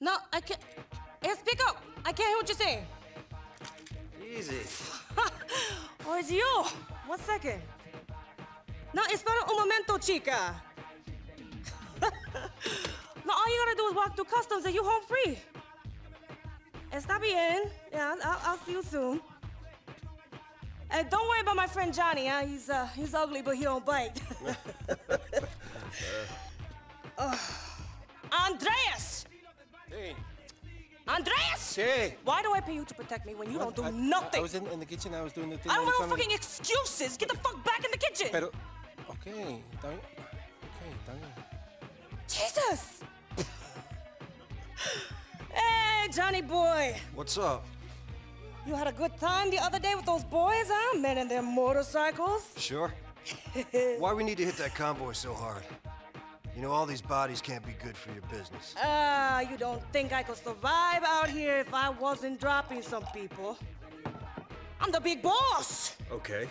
No, I can't. Hey, speak up. I can't hear what you're saying. Easy. Oh, it's you. 1 second. No, espera un momento, chica. No, all you gotta do is walk through customs and you home free. Está bien. Yeah, I'll see you soon. And don't worry about my friend Johnny, huh? He's ugly, but he don't bite. Andreas! Hey. Andreas! Hey. Why do I pay you to protect me when you don't do nothing? I was in the kitchen, I was doing the thing. I don't want no fucking excuses. Get the fuck back in the kitchen. Pero, okay, está bien. Okay, está bien. Jesus! Hey, Johnny boy. What's up? You had a good time the other day with those boys, huh? Men and their motorcycles. Sure. Why we need to hit that convoy so hard? You know, all these bodies can't be good for your business. You don't think I could survive out here if I wasn't dropping some people? I'm the big boss! Okay.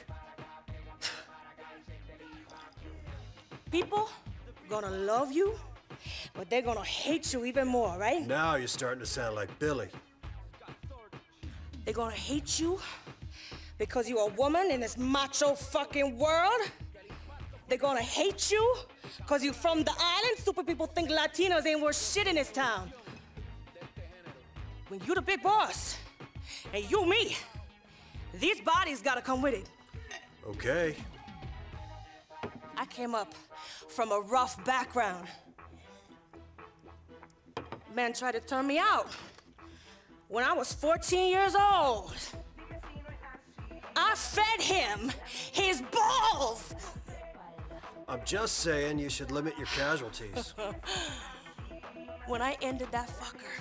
People gonna love you, but they're gonna hate you even more, right? Now you're starting to sound like Billy. They're gonna hate you because you're a woman in this macho fucking world. They're gonna hate you because you're from the island. Super people think Latinos ain't worth shit in this town. When you the big boss, and you me, these bodies gotta come with it. Okay. I came up from a rough background. Man tried to turn me out when I was 14 years old. I fed him his balls! I'm just saying you should limit your casualties. When I ended that fucker,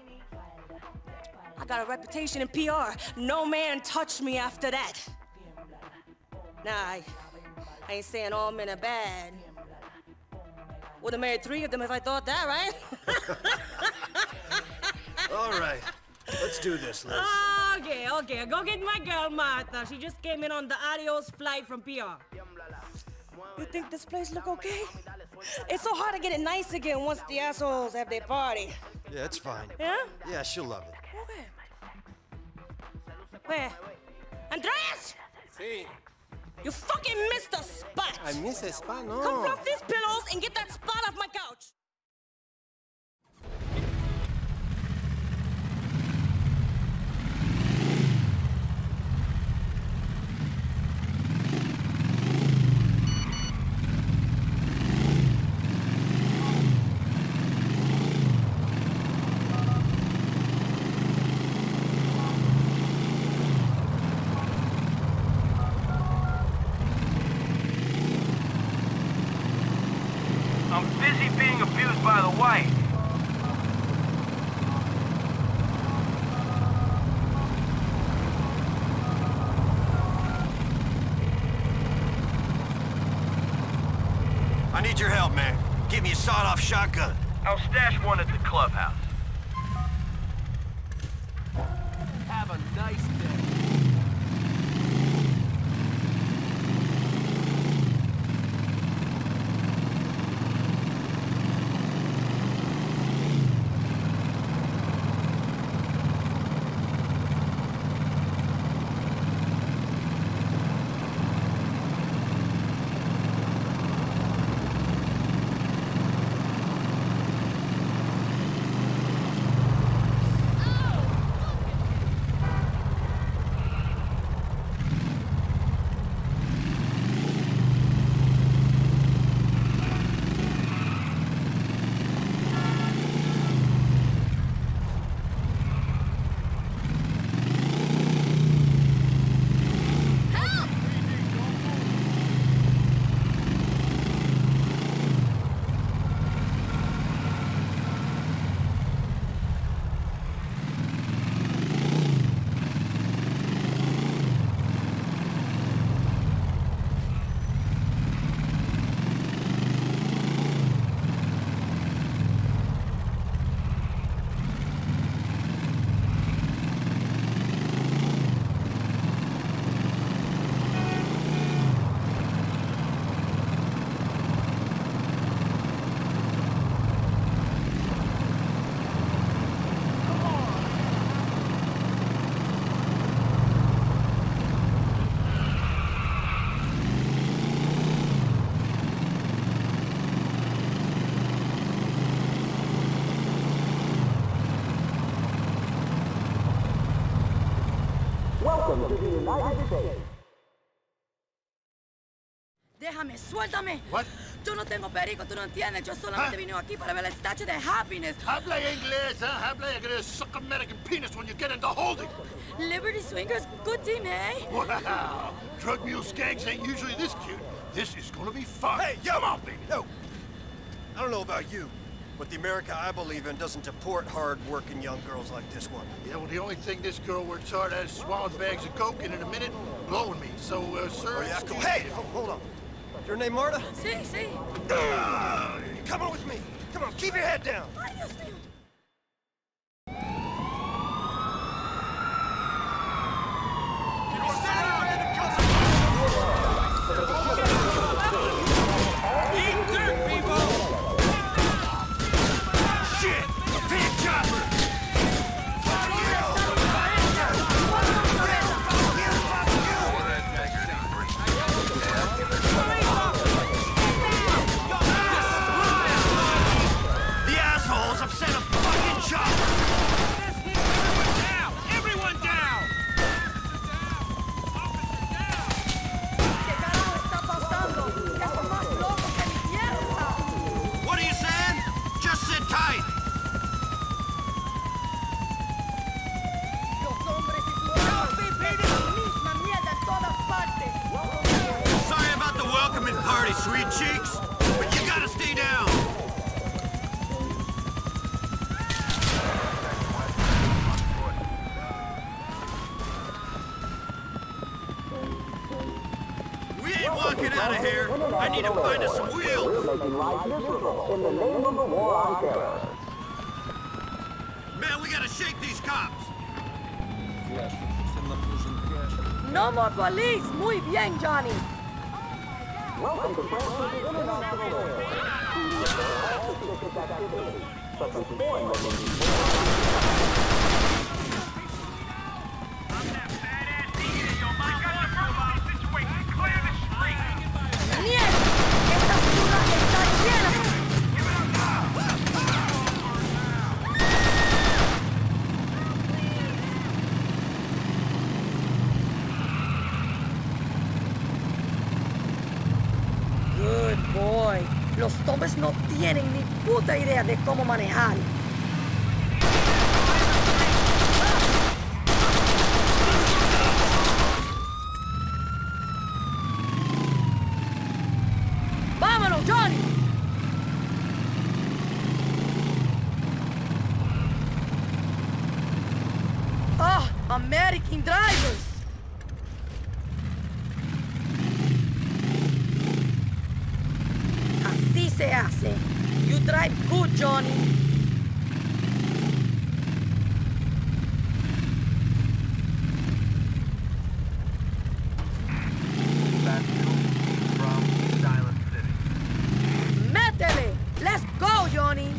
I got a reputation in PR. No man touched me after that. Nah, I ain't saying all men are bad. Would've married 3 of them if I thought that, right? All right, let's do this, Liz. Okay. Go get my girl, Marta. She just came in on the adios flight from PR. You think this place look okay? It's so hard to get it nice again once the assholes have their party. Yeah, it's fine. Yeah? Yeah, she'll love it. Okay. Where? Andreas! Sí. You fucking missed the spot! I miss a spot, no. Come fluff these pillows and get that spot off my couch! I'm busy being abused by the white. I need your help, man. Give me a sawed-off shotgun. I'll stash one at the clubhouse. Have a nice day. Déjame, suéltame. What? Yo no tengo perico, tú no entiendes. Yo solamente vine aquí para ver el statue de Happiness. Habla inglés, huh? Habla inglés. Suck American penis when you get into holding. Liberty Swingers, good team, eh? Wow. Drug mule skanks ain't usually this cute. This is gonna be fun. Hey, yo! Come on, baby. Yo! I don't know about you, but the America I believe in doesn't deport hard-working young girls like this one. Yeah, well, the only thing this girl works hard at is swallowing bags of coke and in a minute, blowing me. So, sir... Oh, yeah, cool. Hey! Hold on. Your name Marta? Sí, sí. Come on with me. Come on, keep your head down. Ay, Dios mío. Eat dirt, people! Shit! A pig chopper! The assholes have sent a fucking chopper! Everyone down! ¿Qué carajo está pasando? Esto es más loco que mi mierda. What are you saying? Just sit tight! Los hombres y sus armas es la misma mierda en todas partes. Sorry about the welcoming party, sweet cheeks, but you gotta stay down! We ain't walking out of here. I need to find us some wheels. Man, we gotta shake these cops. No more police. Muy bien, Johnny. ¡Mierda! ¡Esta ciudad está llena! Good boy. Los hombres no tienen ni puta idea de cómo manejar. ¡Vámonos, Johnny! ¡Ah! American drivers! Así se hace. You drive good, Johnny. ¡Métele! Let's go, Johnny.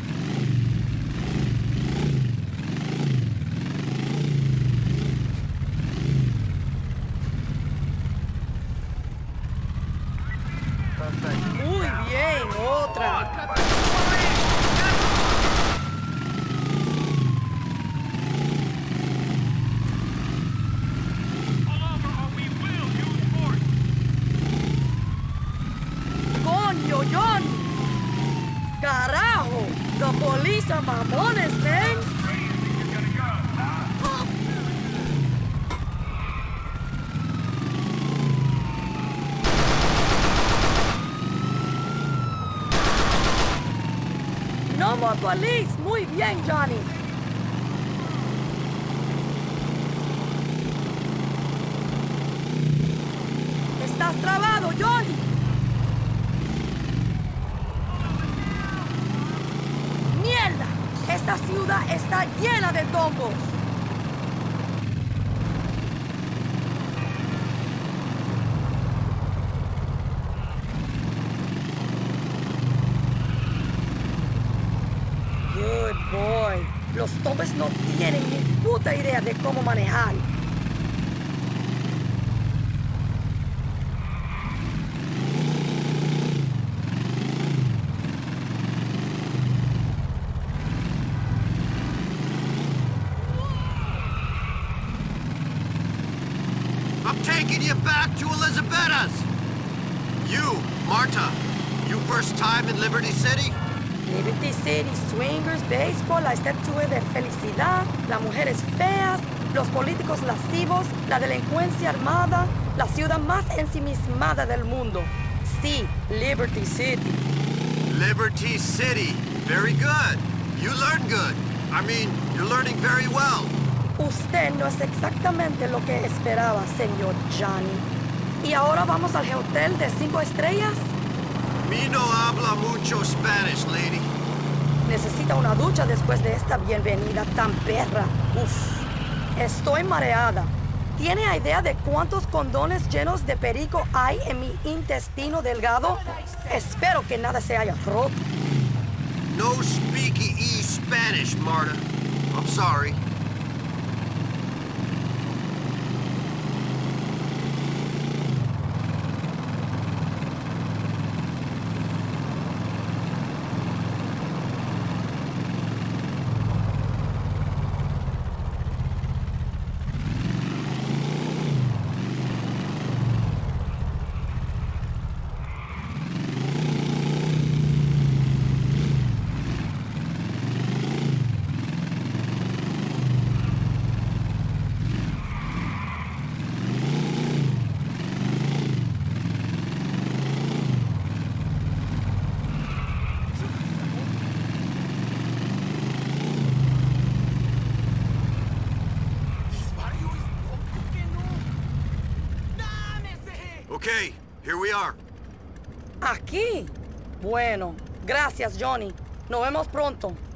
Muy bien, otra. Coño, Johnny. Carajo. The police are mamones, man. No more police. Muy bien, Johnny. Estás trabado, Johnny. ¡Mierda! Esta ciudad está llena de tombos. Good boy. Los tombes no tienen ni puta idea de cómo manejar. taking you back to Elisabetta's! You, Marta, you first time in Liberty City? Liberty City, swingers, béisbol, la estatua de felicidad, las mujeres feas, los políticos lascivos, la delincuencia armada, la ciudad más ensimismada del mundo. Sí, Liberty City. Liberty City. Very good. You learn good. I mean, you're learning very well. Usted no es exactamente lo que esperaba, señor Johnny. ¿Y ahora vamos al hotel de 5 estrellas? Me no habla mucho Spanish, lady. Necesita una ducha después de esta bienvenida tan perra. Uf, estoy mareada. ¿Tiene idea de cuántos condones llenos de perico hay en mi intestino delgado? Espero que nada se haya roto. No speaky Spanish, Marta. I'm sorry. Okay, here we are. ¿Aquí? Bueno, gracias, Johnny. Nos vemos pronto.